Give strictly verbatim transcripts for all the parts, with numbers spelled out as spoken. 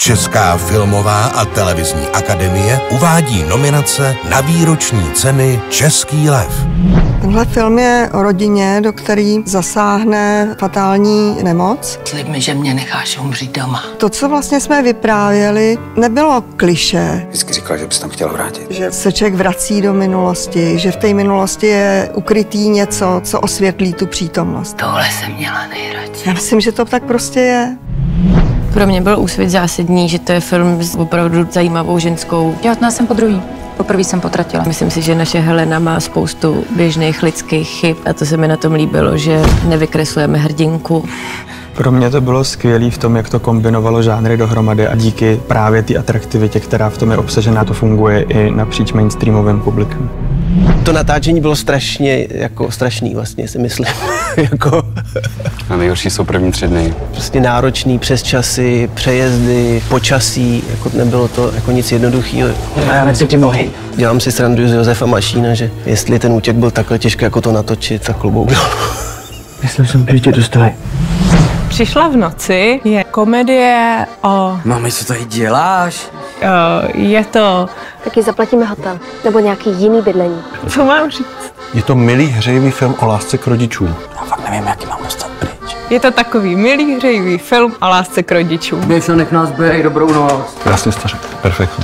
Česká filmová a televizní akademie uvádí nominace na výroční ceny Český lev. Tenhle film je o rodině, do který zasáhne fatální nemoc. Slib mi, že mě necháš umřít doma. To, co vlastně jsme vyprávěli, nebylo klišé. Vždycky říkala, že bys tam chtěla vrátit. Že se člověk vrací do minulosti, že v té minulosti je ukrytý něco, co osvětlí tu přítomnost. Tohle jsem měla nejradši. Já myslím, že to tak prostě je. Pro mě byl Úsvit zásadní, že to je film s opravdu zajímavou ženskou. Těhotná jsem podruhý. Poprvé jsem potratila. Myslím si, že naše Helena má spoustu běžných lidských chyb a to se mi na tom líbilo, že nevykreslujeme hrdinku. Pro mě to bylo skvělé v tom, jak to kombinovalo žánry dohromady a díky právě té atraktivitě, která v tom je obsažená, to funguje i napříč mainstreamovým publikem. To natáčení bylo strašně, jako strašný vlastně, si myslím. jako... A nejhorší jsou první tři dny. Prostě náročný, přes časy, přejezdy, počasí, jako nebylo to jako nic jednoduchého. Já si ty nohy. Dělám si srandu z Josefa Mašína, že jestli ten útěk byl takhle těžké, jako to natočit, tak klobouk dolů. Myslel jsem, že tě dostali. Přišla v noci je komedie o... Mami, co tady děláš? o je to... Taky zaplatíme hotel nebo nějaký jiný bydlení. Co mám říct? Je to milý, hřejivý film o lásce k rodičům. Já fakt nevím, jaký mám dostat pryč. Je to takový milý, hřejivý film o lásce k rodičům. Běž, nech nás bej, dobrou noc. Krásně jsi to řekl. Perfektně.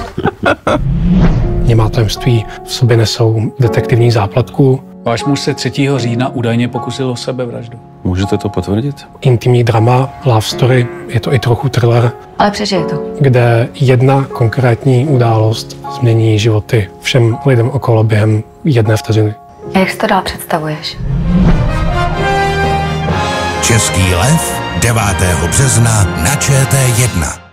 Nemá tajemství v sobě nesou detektivní záplatku. Váš muž se třetího října údajně pokusil o sebevraždu. Můžete to potvrdit? Intimní drama, love story, je to i trochu thriller. Ale přežije to. Kde jedna konkrétní událost změní životy všem lidem okolo během jedné vteřiny. A jak si to dál představuješ? Český lev devátého března na Č T jedna.